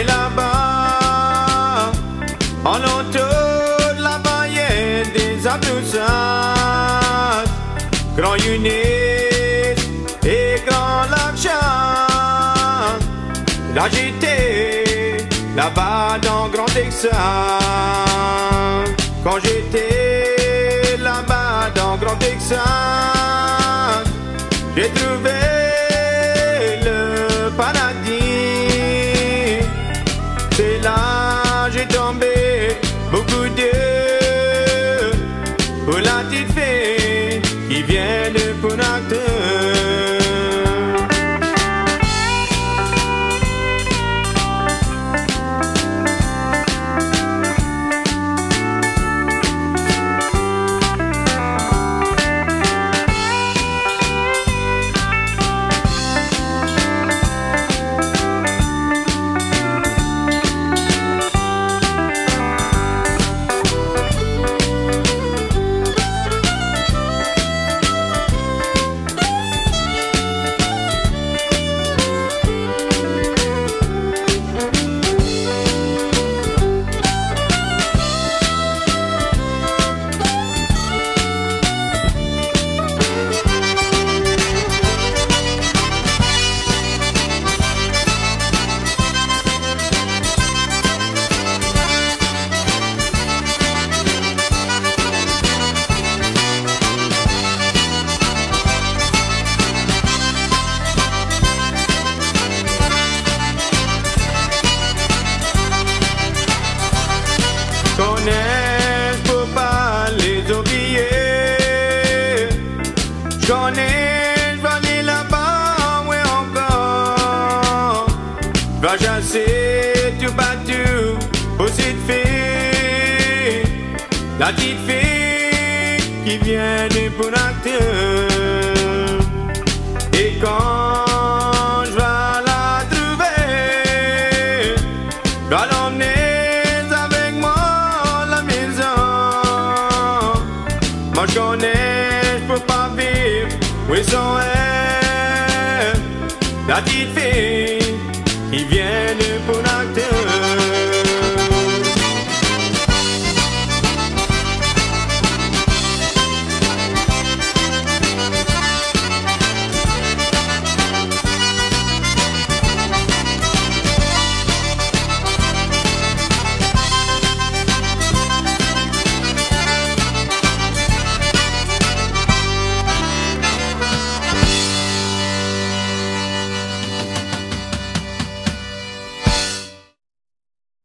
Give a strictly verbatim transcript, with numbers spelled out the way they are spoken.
Et là-bas, en l'entour de là-bas, il y a des aboussades, Grand Yunis et Grand Lakshan. Là j'étais, là-bas dans Grand Texas. Quand j'étais là-bas dans Grand Texas, j'ai trouvé le paradis. C'est là j'ai tombé beaucoup d'eux pour la petite fille qui vient de Punakha. Je peux pas les oublier. Je connais, je vais aller là-bas, ouais encore. Je vais chasser tout partout pour cette fille, la petite fille qui vient de Punakha. Et quand je vais la trouver, je vais l'emmener je connais, je peux pas vivre, oui sans elle, la petite fille qui vient de Punakha.